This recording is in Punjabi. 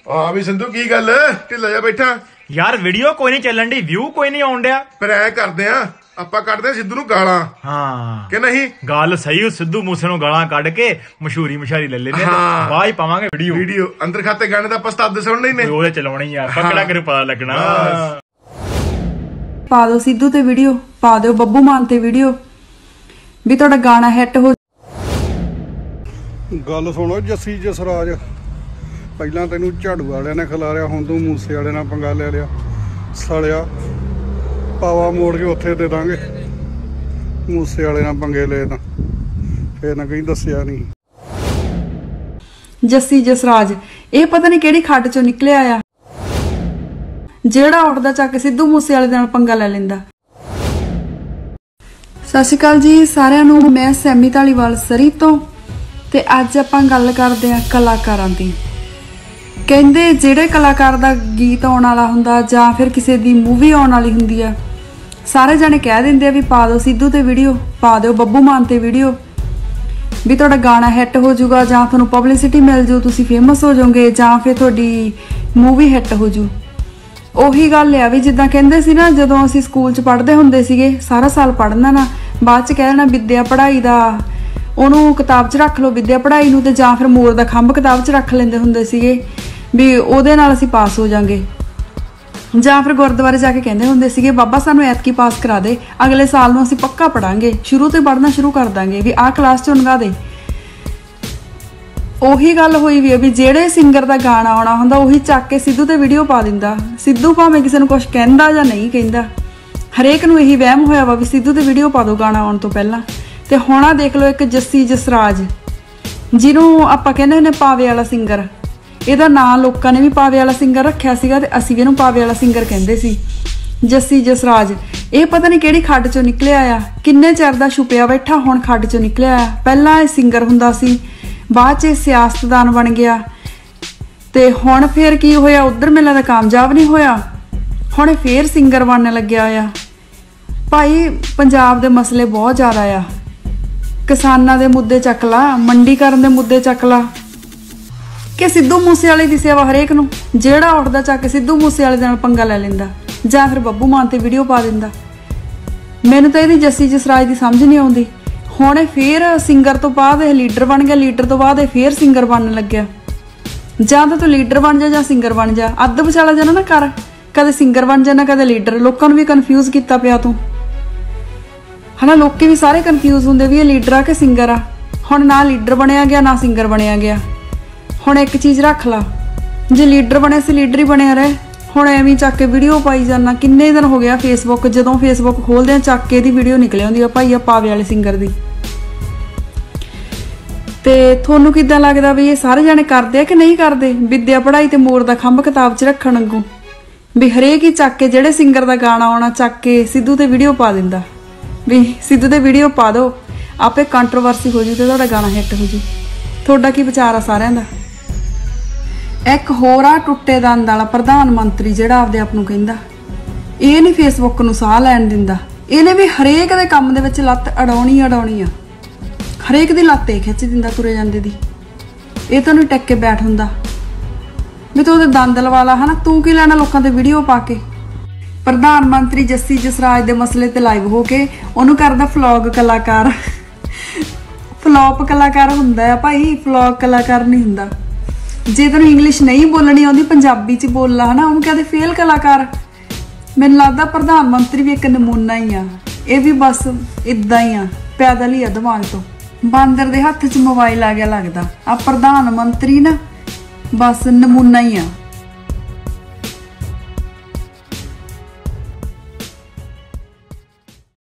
हाँ भी सिद्धू की गल ढिला जा बैठा यार वीडियो कोई नहीं चलन दी व्यू कोई नहीं आउण दिया फिर ऐ करदे आ ਆਪਾਂ ਕੱਢਦੇ ਸਿੱਧੂ ਨੂੰ ਗਾਲਾਂ ਹਾਂ ਕਿ ਨਹੀਂ ਗੱਲ ਸਹੀ ਸਿੱਧੂ ਮੂਸੇ ਨੂੰ ਗਾਲਾਂ ਕੱਢ ਕੇ ਮਸ਼ਹੂਰੀ ਮਸ਼ਾਰੀ ਲੈ ਲੈਂਦੇ ਬਾਅਦ ਚ ਪਾਵਾਂਗੇ ਵੀਡੀਓ ਅੰਦਰ ਖਾਤੇ ਗਾਣੇ ਦਾ ਪਸਤਾਦ ਸੁਣ ਲੈਨੇ ਉਹਦੇ ਚਲਾਉਣੀ ਯਾਰ ਪਕੜਾ ਕਰੇ ਪਤਾ ਲੱਗਣਾ ਪਾ ਦਿਓ ਸਿੱਧੂ ਤੇ ਵੀਡੀਓ ਪਾ ਦਿਓ ਬੱਬੂ ਮਾਨ ਤੇ ਵੀਡੀਓ ਵੀ ਤੁਹਾਡਾ ਗਾਣਾ ਹਿੱਟ ਹੋ ਗੱਲ ਸੁਣੋ ਜੱਸੀ ਜਸਰਾਜ ਪਹਿਲਾਂ ਤੈਨੂੰ ਝਾੜੂ ਵਾਲਿਆਂ ਨੇ ਖਿਲਾਰਿਆ ਹੁਣ ਤੂੰ ਮੂਸੇ ਵਾਲੇ ਨਾਲ ਪੰਗਾ ਲੈ ਲਿਆ ਸਾਲਿਆ ਪਾਵਾ ਮੋੜ ਕੇ ਉੱਥੇ ਦੇ ਦਾਂਗੇ ਮੂਸੇ ਵਾਲੇ ਨਾਲ ਪੰਗੇ ਲੈ ਤਾਂ ਫੇਰ ਨਾ ਕहीं ਦੱਸਿਆ ਨਹੀਂ ਜੱਸੀ ਜਸਰਾਜ ਇਹ ਪਤਾ ਨਹੀਂ ਕਿਹੜੀ ਖੱਡ ਚੋਂ ਨਿਕਲਿਆ ਆ ਜਿਹੜਾ ਉੱਠਦਾ ਚੱਕ ਸਿੱਧੂ ਮੂਸੇ ਵਾਲੇ ਨਾਲ ਪੰਗਾ ਲੈ ਲੈਂਦਾ। ਸਤਿ ਸ਼੍ਰੀ ਅਕਾਲ ਜੀ ਸਾਰਿਆਂ ਨੂੰ, ਮੈਂ ਸੈਮੀ ਧਾਲੀਵਾਲ ਸਰੀ ਤੋਂ ਤੇ ਅੱਜ ਆਪਾਂ ਗੱਲ ਕਰਦੇ ਆ ਕਲਾਕਾਰਾਂ ਦੀ। ਕਹਿੰਦੇ ਜਿਹੜੇ ਕਲਾਕਾਰ ਦਾ ਗੀਤ ਆਉਣ ਵਾਲਾ ਹੁੰਦਾ ਜਾਂ ਫਿਰ ਕਿਸੇ ਦੀ ਮੂਵੀ ਆਉਣ ਵਾਲੀ ਹੁੰਦੀ ਆ ਸਾਰੇ ਜਾਣੇ ਕਹਿ ਦਿੰਦੇ ਆ ਵੀ ਪਾ ਦਿਓ ਸਿੱਧੂ ਤੇ ਵੀਡੀਓ, ਪਾ ਦਿਓ ਬੱਬੂ ਮਾਨ ਤੇ ਵੀਡੀਓ, ਵੀ ਤੁਹਾਡਾ ਗਾਣਾ ਹਿੱਟ ਹੋ ਜਾਊਗਾ ਜਾਂ ਤੁਹਾਨੂੰ ਪਬਲਿਸਿਟੀ ਮਿਲ ਜੂ, ਤੁਸੀਂ ਫੇਮਸ ਹੋ ਜਾਓਗੇ ਜਾਂ ਫਿਰ ਤੁਹਾਡੀ ਮੂਵੀ ਹਿੱਟ ਹੋ ਜੂ। ਉਹੀ ਗੱਲ ਆ ਵੀ ਜਿੱਦਾਂ ਕਹਿੰਦੇ ਸੀ ਨਾ ਜਦੋਂ ਅਸੀਂ ਸਕੂਲ 'ਚ ਪੜ੍ਹਦੇ ਹੁੰਦੇ ਸੀਗੇ ਸਾਰਾ ਸਾਲ ਪੜ੍ਹਨਾ ਨਾ ਬਾਅਦ 'ਚ ਕਹਿ ਦੇਣਾ ਵਿੱਦਿਆ ਪੜ੍ਹਾਈ ਦਾ ਉਹਨੂੰ ਕਿਤਾਬ 'ਚ ਰੱਖ ਲਓ ਵਿੱਦਿਆ ਪੜ੍ਹਾਈ ਨੂੰ, ਤੇ ਜਾਂ ਫਿਰ ਮੋਰ ਦਾ ਖੰਭ ਕਿਤਾਬ 'ਚ ਰੱਖ ਲੈਂਦੇ ਹੁੰਦੇ ਸੀਗੇ ਵੀ ਉਹਦੇ ਨਾਲ ਅਸੀਂ ਪਾਸ ਹੋ ਜਾਾਂਗੇ, ਜਾਂ ਫਿਰ ਗੁਰਦੁਆਰੇ ਜਾ ਕੇ ਕਹਿੰਦੇ ਹੁੰਦੇ ਸੀਗੇ ਬਾਬਾ ਸਾਨੂੰ ਐਤਕੀ ਪਾਸ ਕਰਾ ਦੇ, ਅਗਲੇ ਸਾਲ ਨੂੰ ਅਸੀਂ ਪੱਕਾ ਪੜਾਂਗੇ, ਸ਼ੁਰੂ ਤੋਂ ਪੜ੍ਹਨਾ ਸ਼ੁਰੂ ਕਰ ਦਾਂਗੇ ਵੀ ਆਹ ਕਲਾਸ 'ਚ ਲੰਘਾ ਦੇ। ਉਹੀ ਗੱਲ ਹੋਈ ਵੀ ਵੀ ਜਿਹੜੇ ਸਿੰਗਰ ਦਾ ਗਾਣਾ ਆਉਣਾ ਹੁੰਦਾ ਉਹੀ ਚੱਕ ਕੇ ਸਿੱਧੂ ਤੇ ਵੀਡੀਓ ਪਾ ਦਿੰਦਾ। ਸਿੱਧੂ ਭਾਵੇਂ ਕਿਸੇ ਨੂੰ ਕੁਝ ਕਹਿੰਦਾ ਜਾਂ ਨਹੀਂ ਕਹਿੰਦਾ, ਹਰੇਕ ਨੂੰ ਇਹੀ ਵਹਿਮ ਹੋਇਆ ਵਾ ਵੀ ਸਿੱਧੂ ਤੇ ਵੀਡੀਓ ਪਾ ਦਿਓ ਗਾਣਾ ਆਉਣ ਤੋਂ ਪਹਿਲਾਂ। ਤੇ ਹੁਣ ਆ ਦੇਖ ਲਓ ਇੱਕ ਜੱਸੀ ਜਸਰਾਜ ਜਿਹਨੂੰ ਆਪਾਂ ਕਹਿੰਦੇ ਹੁੰਦੇ ਪਾਵੇ ਵਾਲਾ ਸਿੰਗਰ, ਇਹਦਾ ਨਾਂ ਲੋਕਾਂ ਨੇ ਵੀ ਪਾਵੇ ਵਾਲਾ ਸਿੰਗਰ ਰੱਖਿਆ ਸੀਗਾ ਤੇ ਅਸੀਂ ਵੀ ਇਹਨੂੰ ਪਾਵੇ ਵਾਲਾ ਸਿੰਗਰ ਕਹਿੰਦੇ ਸੀ। ਜੱਸੀ ਜਸਰਾਜ ਇਹ ਪਤਾ ਨਹੀਂ ਕਿਹੜੀ ਖੱਡ ਚੋਂ ਨਿਕਲਿਆ ਆ, ਕਿੰਨੇ ਚਿਰ ਦਾ ਛੁਪਿਆ ਬੈਠਾ ਹੁਣ ਖੱਡ ਚੋਂ ਨਿਕਲਿਆ ਆ। ਪਹਿਲਾਂ ਇਹ ਸਿੰਗਰ ਹੁੰਦਾ ਸੀ, ਬਾਅਦ 'ਚ ਸਿਆਸਤਦਾਨ ਬਣ ਗਿਆ ਤੇ ਹੁਣ ਫੇਰ ਕੀ ਹੋਇਆ, ਉਧਰ ਮੇਲਾ ਦਾ ਕਾਮਯਾਬ ਨਹੀਂ ਹੋਇਆ, ਹੁਣ ਫੇਰ ਸਿੰਗਰ ਬਣਨ ਲੱਗਿਆ ਆ। ਭਾਈ ਪੰਜਾਬ ਦੇ ਮਸਲੇ ਬਹੁਤ ਜ਼ਿਆਦਾ ਆ, ਕਿਸਾਨਾਂ ਦੇ ਮੁੱਦੇ ਚੱਕ ਲਾ, ਮੰਡੀਕਰਨ ਦੇ ਮੁੱਦੇ ਚੱਕ ਲਾ, ਕਿ ਸਿੱਧੂ ਮੂਸੇ ਵਾਲੇ ਦੀ ਸੇਵਾ ਹਰੇਕ ਨੂੰ, ਜਿਹੜਾ ਉੱਠਦਾ ਚੱਕ ਸਿੱਧੂ ਮੂਸੇ ਵਾਲੇ ਦੇ ਨਾਲ ਪੰਗਾ ਲੈ ਲੈਂਦਾ ਜਾਂ ਫਿਰ ਬੱਬੂ ਮਾਨ ਤੇ ਵੀਡੀਓ ਪਾ ਦਿੰਦਾ। ਮੈਨੂੰ ਤਾਂ ਇਹਦੀ ਜੱਸੀ ਜਸਰਾਜ ਦੀ ਸਮਝ ਨਹੀਂ ਆਉਂਦੀ। ਹੁਣ ਇਹ ਫੇਰ ਸਿੰਗਰ ਤੋਂ ਬਾਅਦ ਇਹ ਲੀਡਰ ਬਣ ਗਿਆ, ਲੀਡਰ ਤੋਂ ਬਾਅਦ ਇਹ ਫੇਰ ਸਿੰਗਰ ਬਣਨ ਲੱਗਿਆ। ਜਾਂ ਤਾਂ ਤੂੰ ਲੀਡਰ ਬਣ ਜਾ ਜਾਂ ਸਿੰਗਰ ਬਣ ਜਾ, ਅੱਧ ਵਿਚਾਲਾ ਜਾਣਾ ਨਾ ਕਰ, ਕਦੇ ਸਿੰਗਰ ਬਣ ਜਾਣਾ ਕਦੇ ਲੀਡਰ। ਲੋਕਾਂ ਨੂੰ ਵੀ ਕਨਫਿਊਜ਼ ਕੀਤਾ ਪਿਆ ਤੂੰ, ਹਨਾ, ਲੋਕੀ ਵੀ ਸਾਰੇ ਕਨਫਿਊਜ਼ ਹੁੰਦੇ ਵੀ ਇਹ ਲੀਡਰ ਆ ਕਿ ਸਿੰਗਰ ਆ। ਹੁਣ ਨਾ ਲੀਡਰ ਬਣਿਆ ਗਿਆ ਨਾ ਸਿੰਗਰ ਬਣਿਆ ਗਿਆ। ਹੁਣ ਇੱਕ ਚੀਜ਼ ਰੱਖ ਲਾ, ਜੇ ਲੀਡਰ ਬਣਿਆ ਸੀ ਲੀਡਰ ਹੀ ਬਣਿਆ ਰਹੇ, ਹੁਣ ਐਵੇਂ ਚੱਕ ਕੇ ਵੀਡੀਓ ਪਾਈ ਜਾਣਾ। ਕਿੰਨੇ ਦਿਨ ਹੋ ਗਿਆ ਫੇਸਬੁੱਕ, ਜਦੋਂ ਫੇਸਬੁੱਕ ਖੋਲਦੇ ਆ ਚੱਕ ਕੇ ਇਹਦੀ ਵੀਡੀਓ ਨਿਕਲ ਆਉਂਦੀ ਆ ਭਾਈ ਆ ਪਾਵੇ ਵਾਲੇ ਸਿੰਗਰ ਦੀ। ਤੇ ਤੁਹਾਨੂੰ ਕਿੱਦਾਂ ਲੱਗਦਾ ਵੀ ਇਹ ਸਾਰੇ ਜਾਣੇ ਕਰਦੇ ਆ ਕਿ ਨਹੀਂ ਕਰਦੇ? ਵਿੱਦਿਆ ਪੜ੍ਹਾਈ ਤੇ ਮੋਰ ਦਾ ਖੰਭ ਕਿਤਾਬ 'ਚ ਰੱਖਣ ਵਾਂਗੂ ਵੀ ਹਰੇਕ ਹੀ ਚੱਕ ਕੇ ਜਿਹੜੇ ਸਿੰਗਰ ਦਾ ਗਾਣਾ ਆਉਣਾ ਚੱਕ ਕੇ ਸਿੱਧੂ ਤੇ ਵੀਡੀਓ ਪਾ ਦਿੰਦਾ ਵੀ ਸਿੱਧੂ ਤੇ ਵੀਡੀਓ ਪਾ ਦਿਓ, ਆਪੇ ਕੰਟਰੋਵਰਸੀ ਹੋ ਜੂ ਤੇ ਤੁਹਾਡਾ ਗਾਣਾ ਹਿੱਟ ਹੋ ਜੂ। ਤੁਹਾਡਾ ਕੀ ਵਿਚਾਰ ਆ ਸਾਰਿਆਂ ਦਾ? ਇੱਕ ਹੋਰ ਆ ਟੁੱਟੇ ਦੰਦ ਵਾਲਾ ਪ੍ਰਧਾਨ ਮੰਤਰੀ ਜਿਹੜਾ ਆਪਦੇ ਆਪ ਨੂੰ ਕਹਿੰਦਾ, ਇਹ ਨਹੀਂ ਫੇਸਬੁੱਕ ਨੂੰ ਸਾਹ ਲੈਣ ਦਿੰਦਾ। ਇਹਨੇ ਵੀ ਹਰੇਕ ਦੇ ਕੰਮ ਦੇ ਵਿੱਚ ਲੱਤ ਅਡਾਉਣੀ ਆ, ਹਰੇਕ ਦੀ ਲੱਤ ਇਹ ਖਿੱਚ ਦਿੰਦਾ ਤੁਰੇ ਜਾਂਦੇ ਦੀ। ਇਹ ਤਾਂ ਨਹੀਂ ਟੱਕ ਕੇ ਬੈਠ ਹੁੰਦਾ ਵੀ ਤੂੰ ਉਹਦੇ ਦੰਦ ਲਵਾ ਲਾ, ਹਨਾ, ਤੂੰ ਕੀ ਲੈਣਾ ਲੋਕਾਂ ਤੇ ਵੀਡੀਓ ਪਾ ਕੇ। ਪ੍ਰਧਾਨ ਮੰਤਰੀ ਜੱਸੀ ਜਸਰਾਜ ਦੇ ਮਸਲੇ ਤੇ ਲਾਈਵ ਹੋ ਕੇ ਉਹਨੂੰ ਕਰਦਾ ਫਲੌਗ ਕਲਾਕਾਰ। ਫਲੌਪ ਕਲਾਕਾਰ ਹੁੰਦਾ ਆ ਭਾਈ, ਫਲੌਗ ਕਲਾਕਾਰ ਨਹੀਂ ਹੁੰਦਾ। ਜੇ ਤੈਨੂੰ ਇੰਗਲਿਸ਼ ਨਹੀਂ ਬੋਲਣੀ ਆਉਂਦੀ ਪੰਜਾਬੀ 'ਚ ਬੋਲ ਲਾ, ਹਨਾ, ਉਹਨੂੰ ਕਹਿੰਦੇ ਫੇਲ ਕਲਾਕਾਰ। ਮੈਨੂੰ ਲੱਗਦਾ ਪ੍ਰਧਾਨ ਮੰਤਰੀ ਵੀ ਇੱਕ ਨਮੂਨਾ ਹੀ ਆ, ਇਹ ਵੀ ਬਸ ਇਦਾਂ ਹੀ ਆ, ਪੈਦਲ ਹੀ ਆ ਦਿਮਾਗ ਤੋਂ। ਬਾਂਦਰ ਦੇ ਹੱਥ 'ਚ ਮੋਬਾਈਲ ਆ ਗਿਆ ਲੱਗਦਾ। ਆ ਪ੍ਰਧਾਨ ਮੰਤਰੀ ਨਾ ਬਸ ਨਮੂਨਾ ਹੀ ਆ।